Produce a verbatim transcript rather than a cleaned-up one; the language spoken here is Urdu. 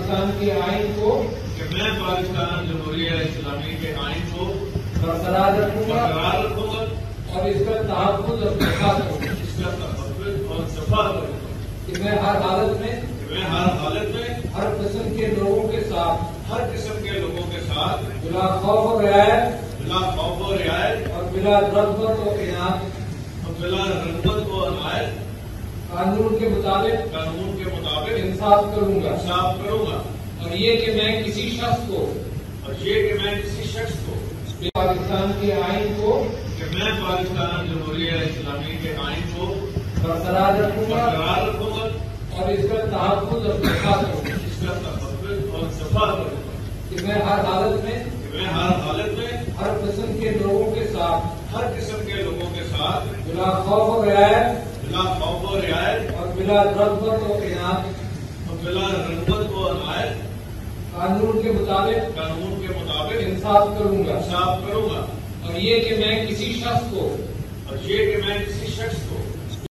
پاکستان کے آئین کو کہ میں پاکستان جمہوریہ اسلامی کے آئین کو برقرار رکھوں گا برقرار رکھوں گا اور اس کا تحفظ اور دفاع کروں گا اس کا تحفظ اور دفاع کروں گا کہ میں ہر حالت میں کہ میں ہر حالت میں ہر قسم کے لوگوں کے ساتھ ہر قسم کے لوگوں کے ساتھ بلا خوف و رعایت بلا خوف و رعایت اور بلا رغبت و عناد اور بلا رغبت و عنایت قانون کے مطابق قانون کے مطابق انصاف کروں گا انصاف کروں گا اور یہ کہ میں کسی شخص کو اور یہ کہ میں کسی شخص کو پاکستان کے آئین کو کہ میں پاکستان جمہوریہ اسلامی کے آئین کو برقرار رکھوں گا برقرار رکھوں گا اور اس کا تحفظ اور دفاع کروں گا اس کا تحفظ اور دفاع کروں گا کہ میں ہر حالت میں کہ میں ہر حالت میں ہر قسم کے لوگوں کے ساتھ ہر قسم کے لوگوں کے ساتھ بلا خوف و رعایت بلا خوف و رعایت اور بلا رغبت و عناد اور بلا رغبت و عنایت قانون کے مطابق قانون کے مطابق انصاف کروں گا انصاف کروں گا اور یہ کہ میں کسی شخص کو اور یہ کہ میں کسی شخص کو